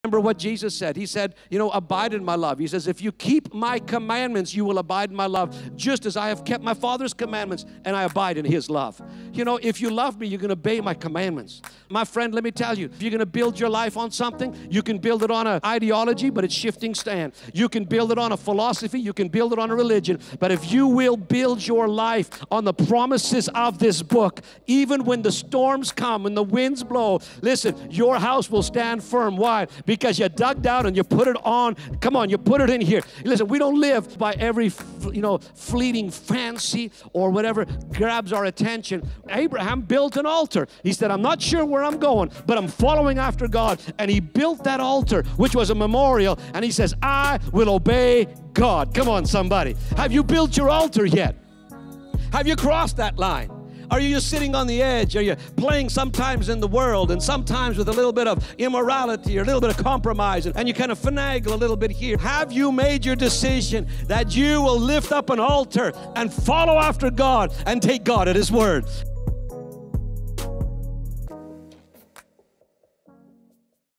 Remember what Jesus said. He said, you know, abide in my love. He says, if you keep my commandments, you will abide in my love, just as I have kept my Father's commandments and I abide in His love. You know, if you love me, you're going to obey my commandments. My friend, let me tell you, if you're going to build your life on something, you can build it on an ideology, but it's shifting stand. You can build it on a philosophy. You can build it on a religion. But if you will build your life on the promises of this book, even when the storms come and the winds blow, listen, your house will stand firm. Why? Because you dug down and you put it on. Come on, you put it in here. Listen, we don't live by every, fleeting fancy or whatever grabs our attention. Abraham built an altar. He said, I'm not sure where I'm going, but I'm following after God. And he built that altar, which was a memorial. And he says, I will obey God. Come on, somebody. Have you built your altar yet? Have you crossed that line? Are you just sitting on the edge? Are you playing sometimes in the world and sometimes with a little bit of immorality or a little bit of compromise and you kind of finagle a little bit here? Have you made your decision that you will lift up an altar and follow after God and take God at His word?